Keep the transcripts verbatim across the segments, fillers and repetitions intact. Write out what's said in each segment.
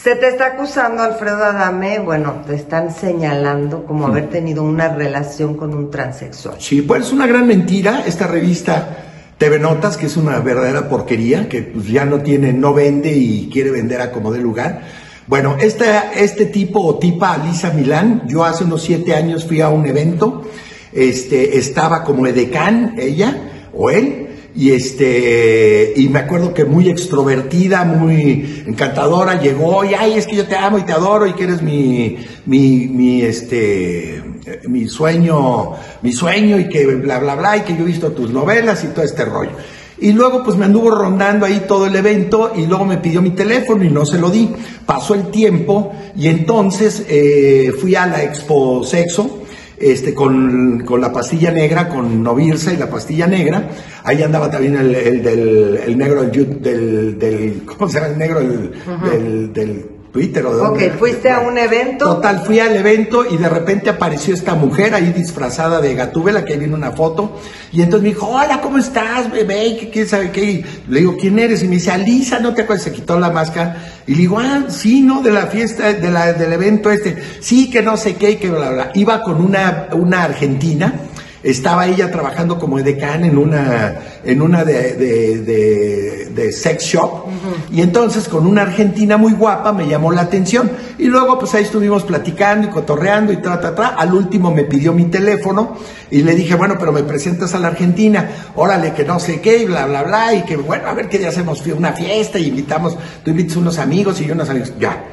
Se te está acusando, Alfredo Adame, bueno, te están señalando como haber tenido una relación con un transexual. Sí, pues es una gran mentira. Esta revista T V Notas, que es una verdadera porquería, que pues ya no tiene, no vende y quiere vender a como dé lugar. Bueno, esta, este tipo o tipa, Alisa Milán, yo hace unos siete años fui a un evento, este, estaba como edecán, ella o él, y este, y me acuerdo que muy extrovertida, muy encantadora, llegó y ay, es que yo te amo y te adoro y que eres mi, mi, mi, este, mi sueño, mi sueño y que bla, bla, bla, y que yo he visto tus novelas y todo este rollo. Y luego pues me anduvo rondando ahí todo el evento y luego me pidió mi teléfono y no se lo di. Pasó el tiempo y entonces eh, fui a la Expo Sexo, este, con, con la pastilla negra, con Novirsa y la pastilla negra. Ahí andaba también el, el del el negro del, del, del, ¿cómo se llama el negro? El, uh-huh. del, del Twitter o de Ok, fuiste a un evento. Total, fui al evento y de repente apareció esta mujer ahí disfrazada de Gatúbela, que ahí viene una foto, y entonces me dijo, hola, ¿cómo estás, bebé? ¿Qué, quién sabe qué? Y le digo, ¿quién eres? Y me dice, Alisa, ¿no te acuerdas? Se quitó la máscara, y le digo, ah, sí, ¿no? De la fiesta, de la, del evento este, sí, que no sé qué, y que bla, bla. Iba con una, una argentina. Estaba ella trabajando como edecán en una, en una de, de, de, de sex shop, uh-huh. Y entonces con una argentina muy guapa me llamó la atención, y luego pues ahí estuvimos platicando y cotorreando y tra, tra, tra. Al último me pidió mi teléfono, y le dije, bueno, pero me presentas a la argentina, órale, que no sé qué, y bla, bla, bla, y que bueno, a ver qué día hacemos una fiesta, y invitamos, tú invitas unos amigos y yo unos amigos, ya.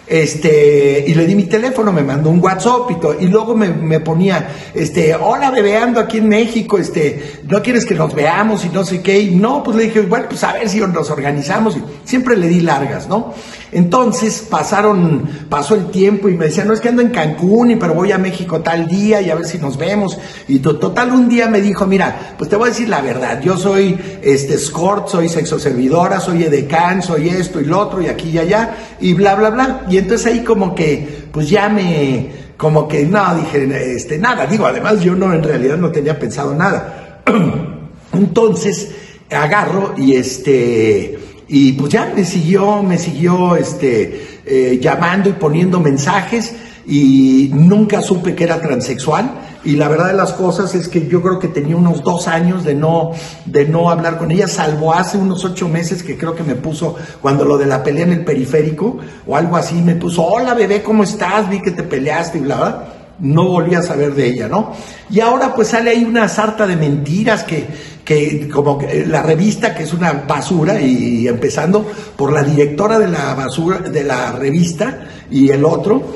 Este, y le di mi teléfono, me mandó un WhatsApp y todo, y luego me, me ponía, este, hola bebé, ando aquí en México, este, ¿no quieres que nos veamos? Y no sé qué, y no, pues le dije, bueno, pues a ver si nos organizamos, y siempre le di largas, ¿no? Entonces pasaron, pasó el tiempo y me decía, no, es que ando en Cancún, y pero voy a México tal día y a ver si nos vemos, y to, total un día me dijo, mira, pues te voy a decir la verdad, yo soy, este, escort, soy sexoservidora, soy edecán, soy esto y lo otro, y aquí y allá, y bla, bla, bla. Y entonces ahí como que, pues ya me, como que no, dije, este, nada, digo, además yo no, en realidad no tenía pensado nada. Entonces, agarro y este, y pues ya me siguió, me siguió, este, eh, llamando y poniendo mensajes, y nunca supe que era transexual. Y la verdad de las cosas es que yo creo que tenía unos dos años de no, de no hablar con ella, salvo hace unos ocho meses que creo que me puso, cuando lo de la pelea en el periférico, o algo así, me puso, hola bebé, ¿cómo estás? Vi que te peleaste y bla, bla. No volví a saber de ella, ¿no? Y ahora pues sale ahí una sarta de mentiras que, que como que la revista, que es una basura, y, y empezando por la directora de la basura, de la revista, y el otro,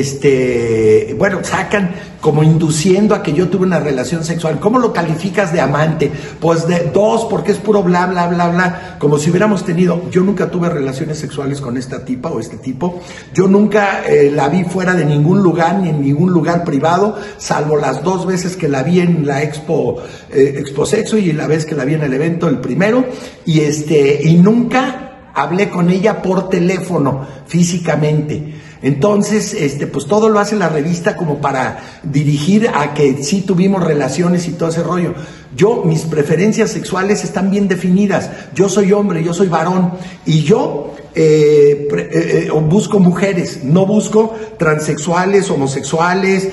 este, bueno, sacan como induciendo a que yo tuve una relación sexual. ¿Cómo lo calificas de amante? Pues de dos, porque es puro bla, bla, bla, bla, como si hubiéramos tenido. Yo nunca tuve relaciones sexuales con esta tipa o este tipo. Yo nunca eh, la vi fuera de ningún lugar, ni en ningún lugar privado, salvo las dos veces que la vi en la Expo, eh, Expo Sexo, y la vez que la vi en el evento, el primero, y este, y nunca hablé con ella por teléfono, físicamente. Entonces, este, pues todo lo hace la revista como para dirigir a que sí tuvimos relaciones y todo ese rollo. Yo, mis preferencias sexuales están bien definidas. Yo soy hombre, yo soy varón, y yo eh, pre, eh, busco mujeres, no busco transexuales, homosexuales,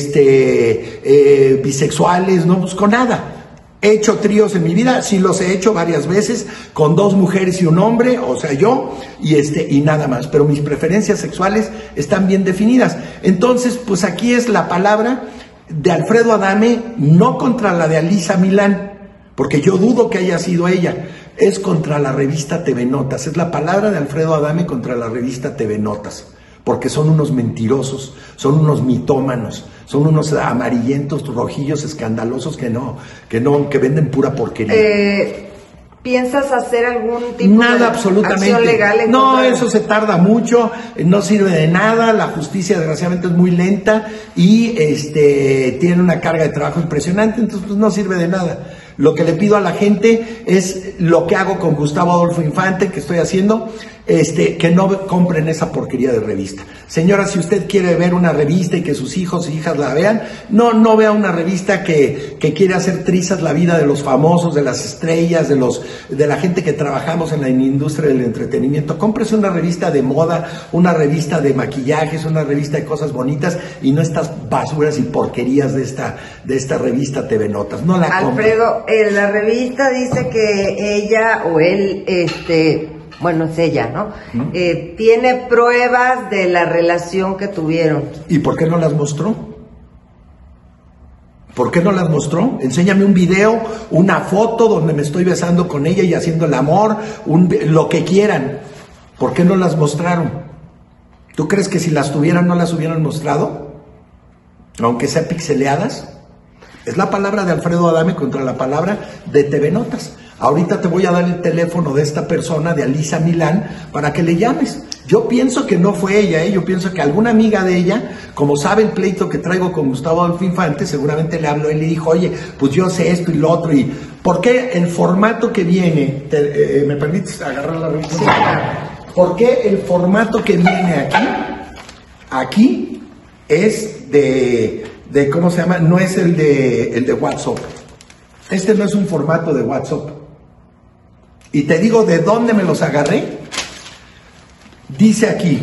este, eh, bisexuales, no busco nada. He hecho tríos en mi vida, sí los he hecho varias veces, con dos mujeres y un hombre, o sea, yo, y este, y nada más, pero mis preferencias sexuales están bien definidas. Entonces, pues aquí es la palabra de Alfredo Adame, no contra la de Alisa Milán, porque yo dudo que haya sido ella, es contra la revista T V Notas, es la palabra de Alfredo Adame contra la revista T V Notas, porque son unos mentirosos, son unos mitómanos, son unos amarillentos, rojillos, escandalosos que no, que no, que venden pura porquería. Eh, ¿Piensas hacer algún tipo nada, de absolutamente. acción legal en No, contra? Eso se tarda mucho, no sirve de nada, la justicia desgraciadamente es muy lenta y este tiene una carga de trabajo impresionante, entonces pues, no sirve de nada. Lo que le pido a la gente es lo que hago con Gustavo Adolfo Infante, que estoy haciendo, Este, que no compren esa porquería de revista. Señora, si usted quiere ver una revista y que sus hijos y hijas la vean, no, no vea una revista que, que quiere hacer trizas la vida de los famosos, de las estrellas, de los, de la gente que trabajamos en la industria del entretenimiento. Cómprese una revista de moda, una revista de maquillajes, una revista de cosas bonitas y no estas basuras y porquerías de esta, de esta revista T V Notas. No la compre. Alfredo, en la revista dice que ella o él, este... bueno, es ella, ¿no? ¿Mm? Eh, tiene pruebas de la relación que tuvieron. ¿Y por qué no las mostró? ¿Por qué no las mostró? Enséñame un video, una foto donde me estoy besando con ella y haciendo el amor, un, lo que quieran. ¿Por qué no las mostraron? ¿Tú crees que si las tuvieran no las hubieran mostrado? Aunque sean pixeleadas. Es la palabra de Alfredo Adame contra la palabra de T V Notas. Ahorita te voy a dar el teléfono de esta persona, de Alisa Milán, para que le llames. Yo pienso que no fue ella, ¿eh? Yo pienso que alguna amiga de ella, como sabe el pleito que traigo con Gustavo Adolfo Infante, seguramente le habló y le dijo, oye, pues yo sé esto y lo otro. Y ¿por qué el formato que viene, te, eh, ¿me permites agarrar la revista? Sí. ¿Por qué el formato que viene aquí, aquí es de, de ¿cómo se llama? No es el de, el de WhatsApp. Este no es un formato de WhatsApp. Y te digo de dónde me los agarré. Dice aquí,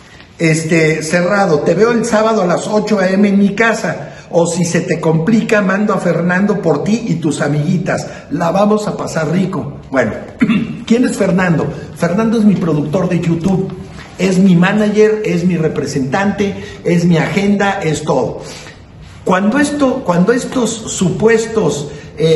este, cerrado, te veo el sábado a las ocho a eme en mi casa, o si se te complica, mando a Fernando por ti y tus amiguitas, la vamos a pasar rico. Bueno, ¿quién es Fernando? Fernando es mi productor de YouTube, es mi manager, es mi representante, es mi agenda, es todo. Cuando, esto, cuando estos supuestos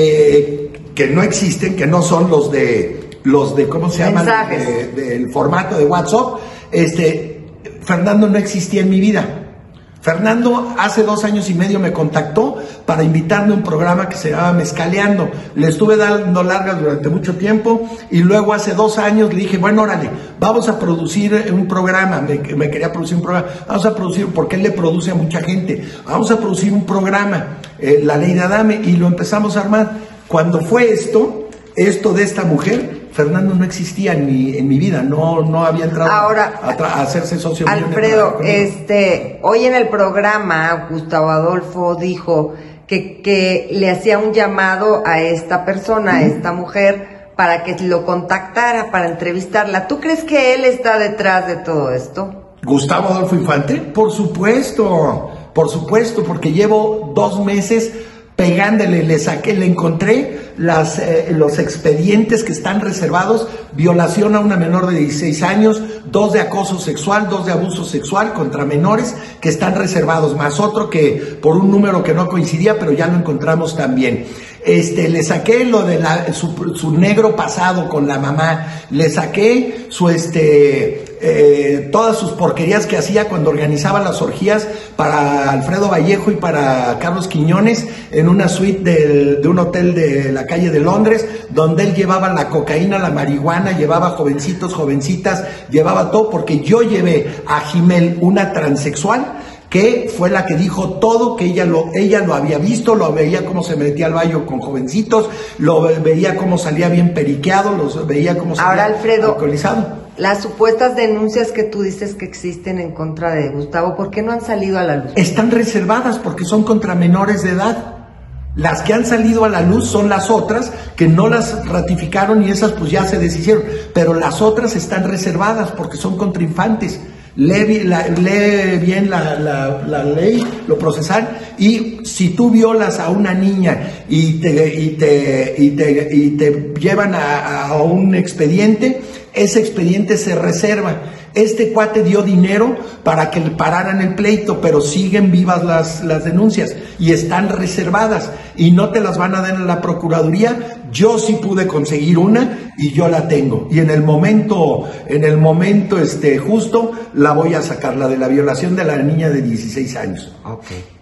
eh, que no existen, que no son los de... los de, ¿cómo se llama? De, del formato de WhatsApp, este, Fernando no existía en mi vida. Fernando hace dos años y medio me contactó para invitarme a un programa que se llama Mezcaleando. Le estuve dando largas durante mucho tiempo y luego hace dos años le dije, bueno, órale, vamos a producir un programa. Me, me quería producir un programa. Vamos a producir, porque él le produce a mucha gente. Vamos a producir un programa, eh, La Ley de Adame, y lo empezamos a armar. Cuando fue esto, esto de esta mujer, Fernando no existía en mi, en mi vida, no, no había entrado Ahora, a, a hacerse socio. Alfredo, este, hoy en el programa Gustavo Adolfo dijo que, que le hacía un llamado a esta persona, uh-huh. a esta mujer, para que lo contactara, para entrevistarla. ¿Tú crees que él está detrás de todo esto? ¿Gustavo Adolfo Infante? Por supuesto, por supuesto, porque llevo dos meses pegándole, le saqué, le encontré las, eh, los expedientes que están reservados, violación a una menor de dieciséis años, dos de acoso sexual, dos de abuso sexual contra menores que están reservados, más otro que por un número que no coincidía, pero ya lo encontramos también. Este, le saqué lo de la, su, su negro pasado con la mamá, le saqué su, este, eh, todas sus porquerías que hacía cuando organizaba las orgías para Alfredo Vallejo y para Carlos Quiñones en una suite del, de un hotel de la calle de Londres, donde él llevaba la cocaína, la marihuana, llevaba jovencitos, jovencitas, llevaba todo, porque yo llevé a Jimel, una transexual, que fue la que dijo todo, que ella lo, ella lo había visto, lo veía cómo se metía al baño con jovencitos, lo veía cómo salía bien periqueado, lo veía cómo salía Ahora, Alfredo, alcoholizado. Las supuestas denuncias que tú dices que existen en contra de Gustavo, ¿por qué no han salido a la luz? Están reservadas porque son contra menores de edad. Las que han salido a la luz son las otras, que no las ratificaron y esas pues ya se deshicieron, pero las otras están reservadas porque son contra infantes. Lee, la, lee bien la, la, la ley, lo procesal, y si tú violas a una niña y te, y te, y te, y te llevan a, a un expediente, ese expediente se reserva. Este cuate dio dinero para que le pararan el pleito, pero siguen vivas las, las denuncias y están reservadas y no te las van a dar en la Procuraduría. Yo sí pude conseguir una y yo la tengo. Y en el momento, en el momento este, justo, la voy a sacar, la de la violación de la niña de dieciséis años. Okay.